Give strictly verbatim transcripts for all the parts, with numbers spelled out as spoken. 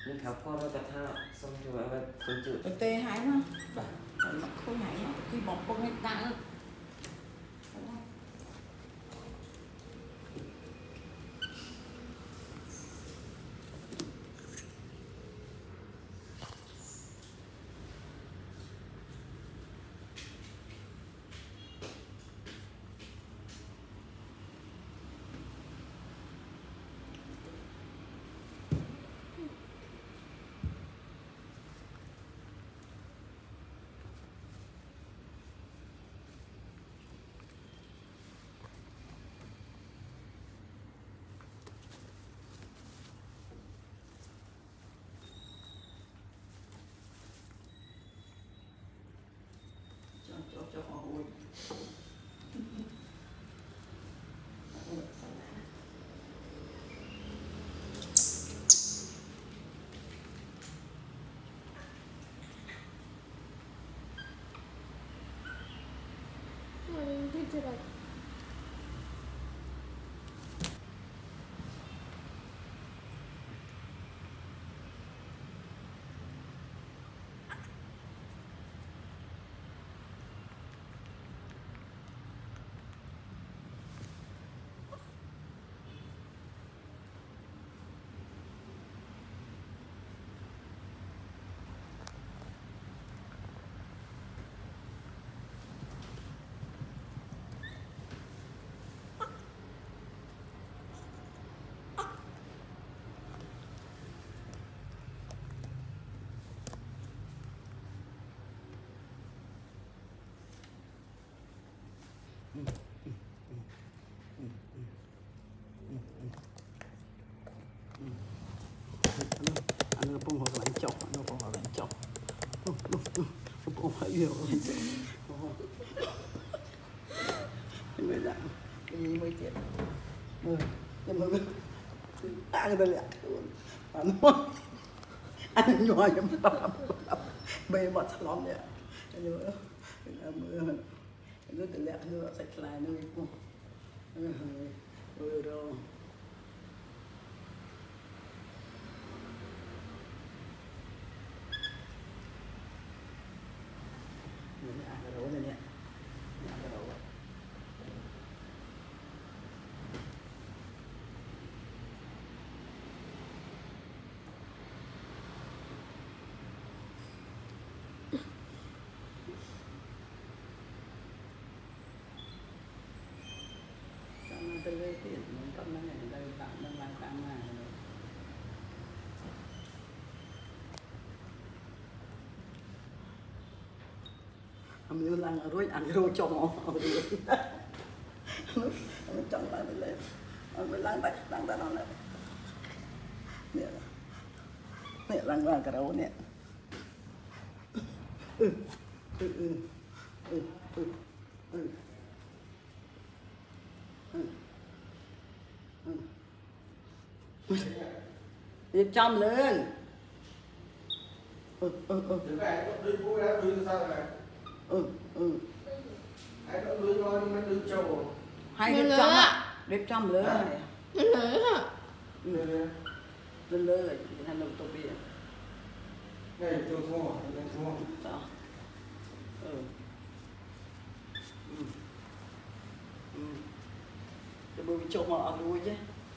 nhưng tháo qua nó đặt ha xong thì mà khối chữ cái tê hái mà nó khối hái mà khi bọc con hết ta cho cho họ ui nó bông hoa lạnh chọc nó bông hoa lạnh chọc nó bông hoa yêu người dạng cái gì mới chết mười nhưng mà ăn cái lẹ ăn ngon ăn nhỏ nhưng mà làm bề mặt lắm vậy nhưng mà mưa nó từ lẹ nó sạch lại nó cũng rồi rồi ăn cái đầu này nè ăn cái đầu trong đây đây tiền trong này đây tạm đang làm tạm mà mình làm rồi ăn rồi chồng nó chồng lại mình lên mình làm vậy làm ta nó lại nè nè làm ra cái đầu nè ừ ừ ừ ừ ừ ừ ừ điệp trong lên ừ ừ ừ ừ ừ ai đó lưới nó nó đưa trâu hai điệp trong ạ điệp trong lưới này lưới hả lưới lưới lưới thành đồng tổ biển này trâu thua này thua đó ừ ừ ừ cái bữa trâu mà ăn đuôi chứ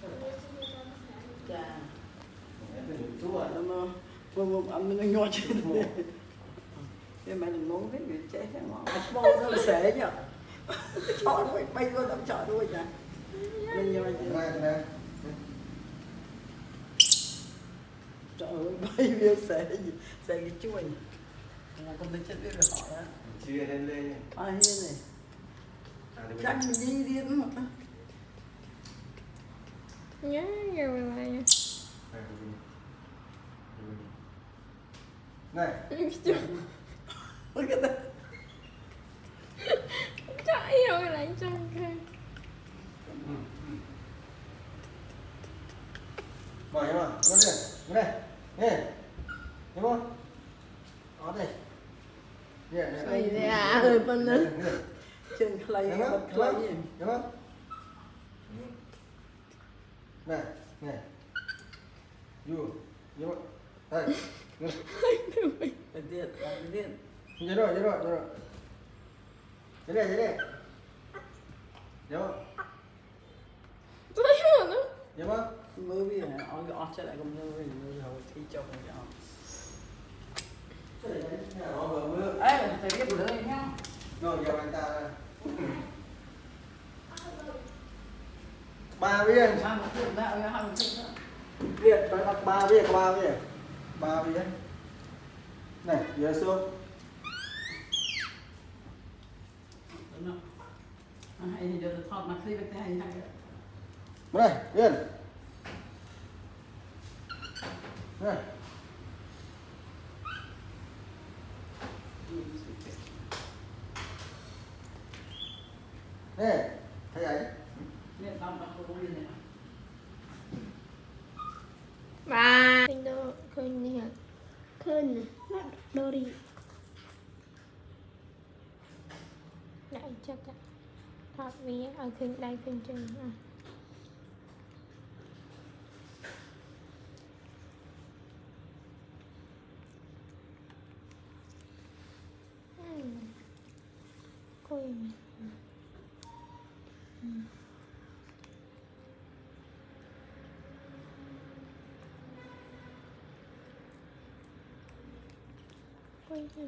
chà nó nó nó ăn nó nhoi chứ cái mẹ đừng muốn cái người chết thế mà vô nó sể nhở chọn đuôi bay vô đâm chọn đuôi chả nên nhoi chứ trời ơi bay vô sể gì sể cái chuối mà con thấy chết biết rồi hỏi á chia lên lên ai hết này chắc mình đi điên mà nhớ rồi lại nha này ôi cái này chạy rồi lại trong kia bỏ em à nó đây nó đây nè đúng không đó đây nè này nè à rồi bên đó chân clay bật clay gì đúng không nè nè vô vô Đây. Cái điện, cái điện. Nhớ rồi, nhớ rồi, nhớ rồi. Thế này, thế này. Nhớ không? Thấy mà nó. Nhớ không? Mơ vì là ông gõ trở lại công mơ vì mơ hầu thi chồng rồi cho. Cái này là nó vừa mưa. Ê, thầy biết của đây nhá. Rồi, giờ anh ta ba viên. Sao một chuyện ra, ơi, hai một chuyện ra. Viên, phải đặt ba viên, có ba viên. Ba viên. Này, giờ xuống. Đúng không? Hay thì giờ thọt mà khi bên tay hay hay. Đây, viên. Này. Nè, thấy ấy. Nên tao tao không đi này. Bà. Khơi đô, khơi nè. Khơi nè, nó Dori. Đại cho cả. Thọt vì ở khơi đây khơi chân. À. Khơi nè. Khơi nè.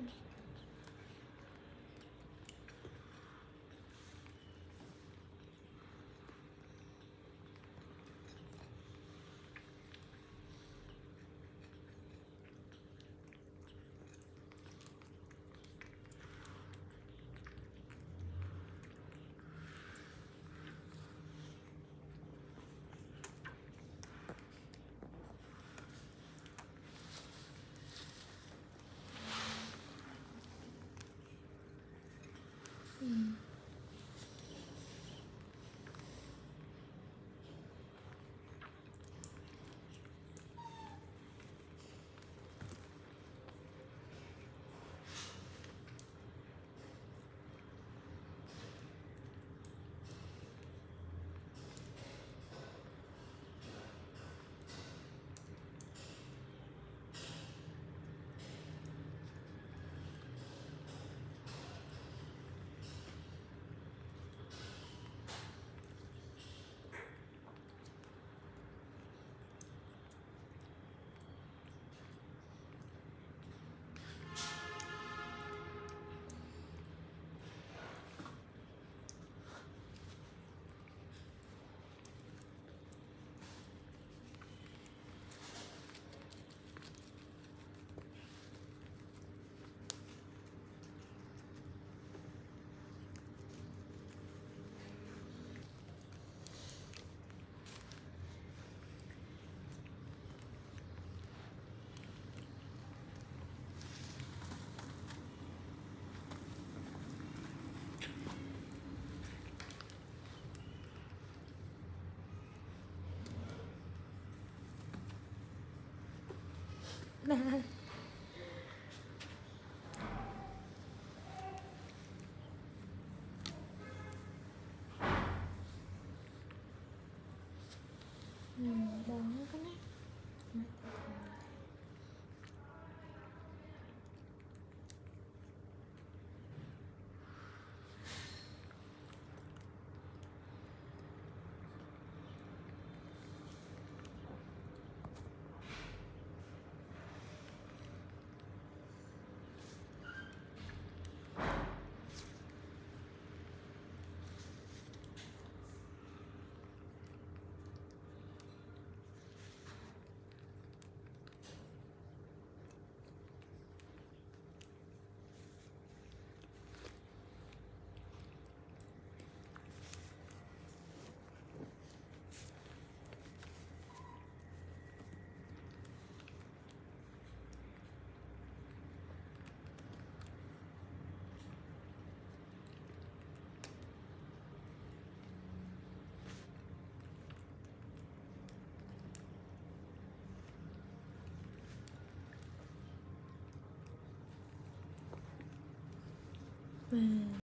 Bà. Ừ, đó cái này. Wow.